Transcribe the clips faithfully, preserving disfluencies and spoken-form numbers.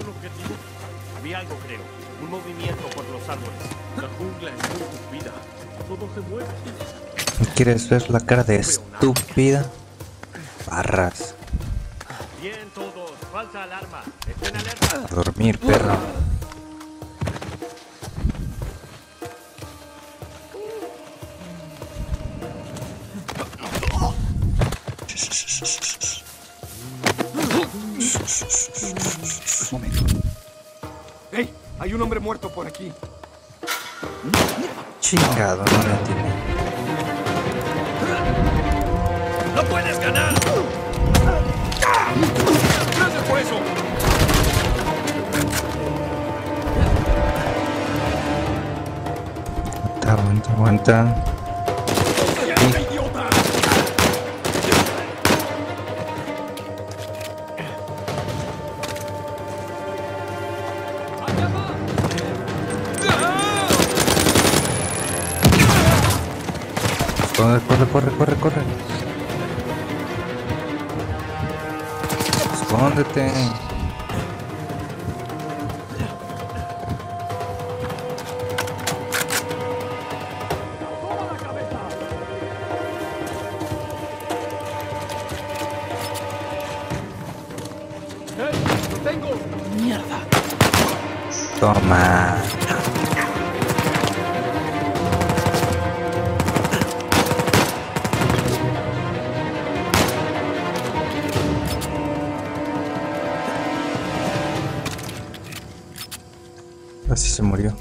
un objetivo? Había algo, creo. Un movimiento por los árboles. La jungla es muy estúpida. Todo se mueve. ¿Quieres ver la cara de estúpida? Barras. Bien, todos. Falsa alarma. Estén alerta. A dormir, perro. Un momento. ¡Hey! Hay un hombre muerto por aquí. Chingado, no lo entiendo. ¡No puedes ganar! ¡Gracias por eso! Aguanta, aguanta. ¡Idiota! Corre, corre, corre, corre, corre. Escóndete. ¡Lo tengo! Mierda. Toma. Así se murió.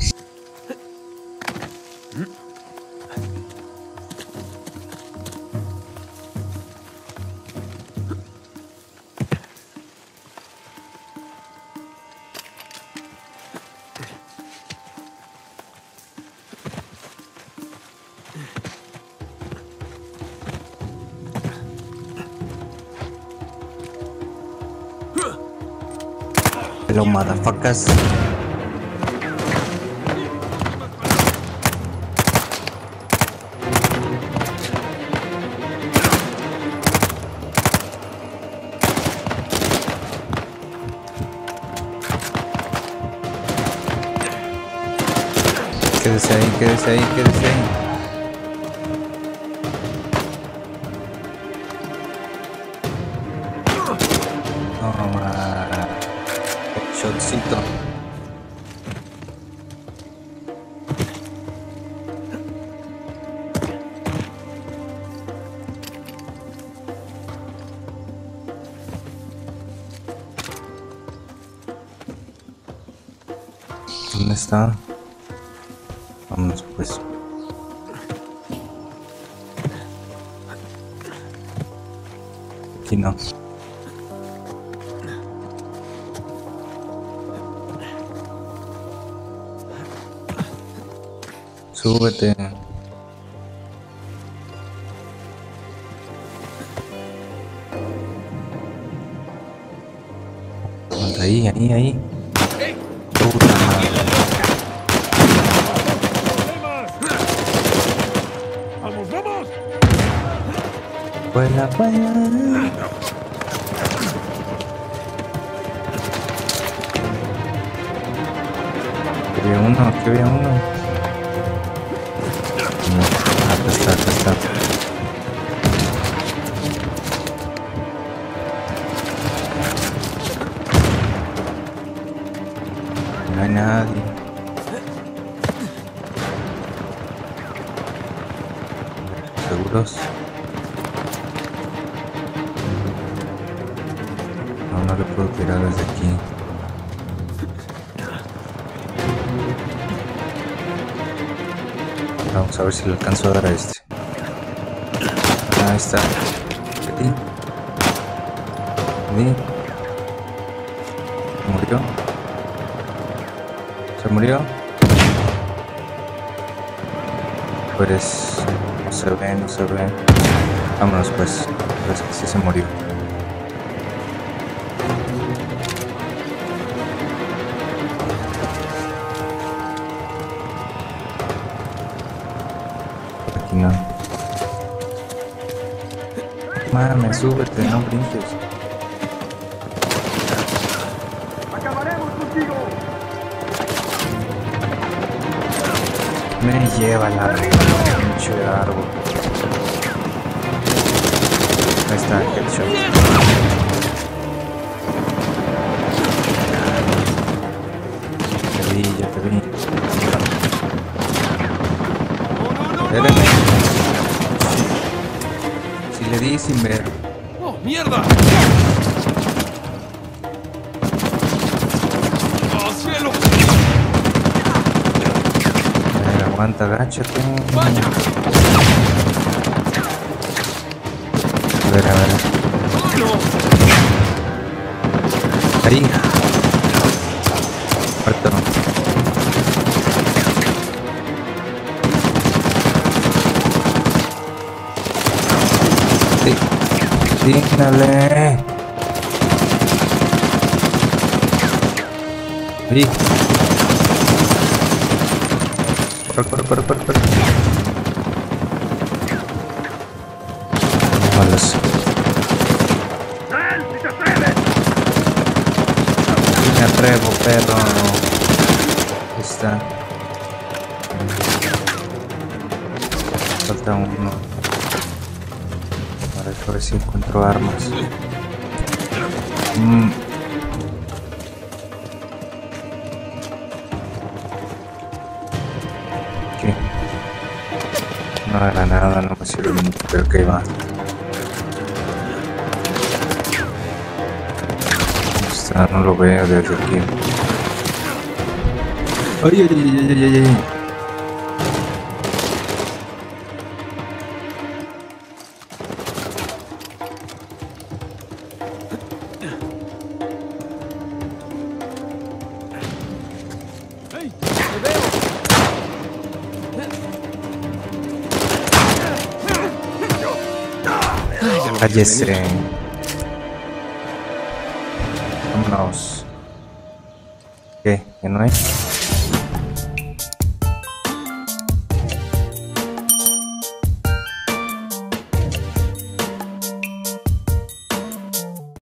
Hello, motherfuckers. Quédese ahí, quédese ahí, quédese ahí. Toma. Shotcito. ¿Dónde está? Vámonos pues. Aquí no. Súbete. Ahí, ahí, ahí. Puta madre. ¡Vamos, vamos! Vuela, vuela. Que había uno, que había uno. No, acá está, acá está. No hay nadie. ¿Seguros? No, no le puedo tirar desde aquí. Vamos a ver si le alcanzo a dar a este. Ahí está. Ahí. Ahí. ¿Murió? ¿Se murió? Pues no se ve, no se ve. Vámonos pues. Parece que sí se murió. Por aquí no. Mames, súbete, no brinques. ¡Acabaremos contigo! Me lleva la pinche árbol. Ahí está, headshot. Te vi, ya te vi. Espérame. Si le di sin ver. ¡Oh, mierda! ¡Oh, cielo! A ver, aguanta, agáchate. ¡Vaya! A ver, a ver. ¡Oh, no! Ahí. Muerto. Sí. Dígnale. Sí. Corre, corre, corre, corre, corre. Malos. ¡Ven, si te atreves! Sí me atrevo, perro. Ahí está. Falta uno. A ver, a ver si encuentro armas. Mm. ¿Qué? No era nada, no me sirve mucho, pero que va. Está, no lo veo desde aquí. Ay, ay, ay, ay, ay, ay. ¡Hey! ¡Te veo! Cállese. Vámonos. ¿Qué? ¿Que no hay?